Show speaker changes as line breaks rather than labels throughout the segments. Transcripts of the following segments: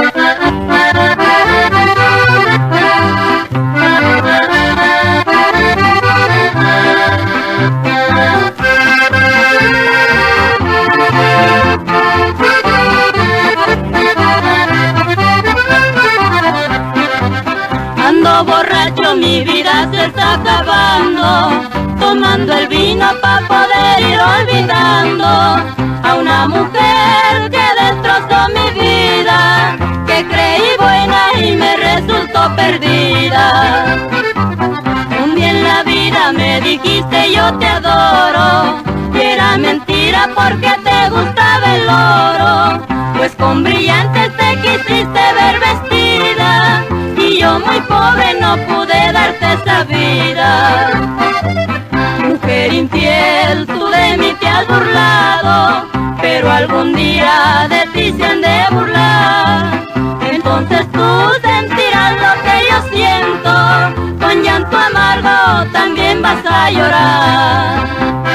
Ando borracho, mi vida se está acabando, tomando el vino pa' poder ir olvidando a una mujer que destrozó mi vida, que creí buena y me resultó perdida. Un día en la vida me dijiste yo te adoro, y era mentira porque te gustaba el oro, pues con brillantes te quisiste ver vestida, y yo muy pobre no pude darte esa vida. Mujer infiel, tú de mí te has burlado, pero algún día de ti se han de burlar. Entonces tú sentirás lo que yo siento, con llanto amargo también vas a llorar.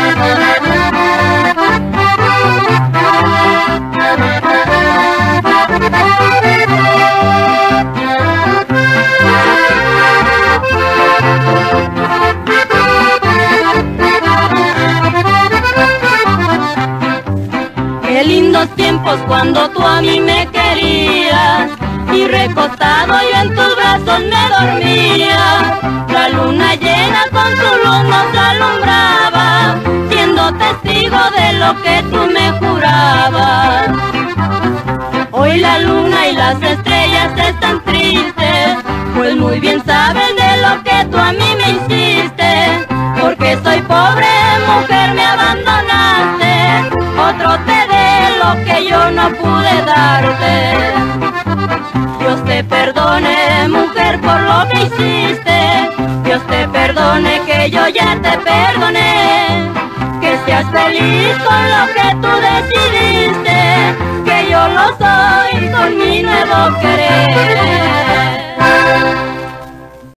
Qué lindos tiempos cuando tú a mí me querías, y recostado yo en tus brazos me dormía. La luna llena con su luz nos alumbraba, siendo testigo de lo que tú me jurabas. Hoy la luna y las estrellas están tristes, pues muy bien sabes de lo que tú a mí me hiciste. Porque soy pobre mujer me abandonaste, otro te dé lo que yo no pude darte. Dios te perdone mujer por lo que hiciste, Dios te perdone que yo ya te perdoné. Que seas feliz con lo que tú decidiste, que yo lo soy con mi nuevo querer.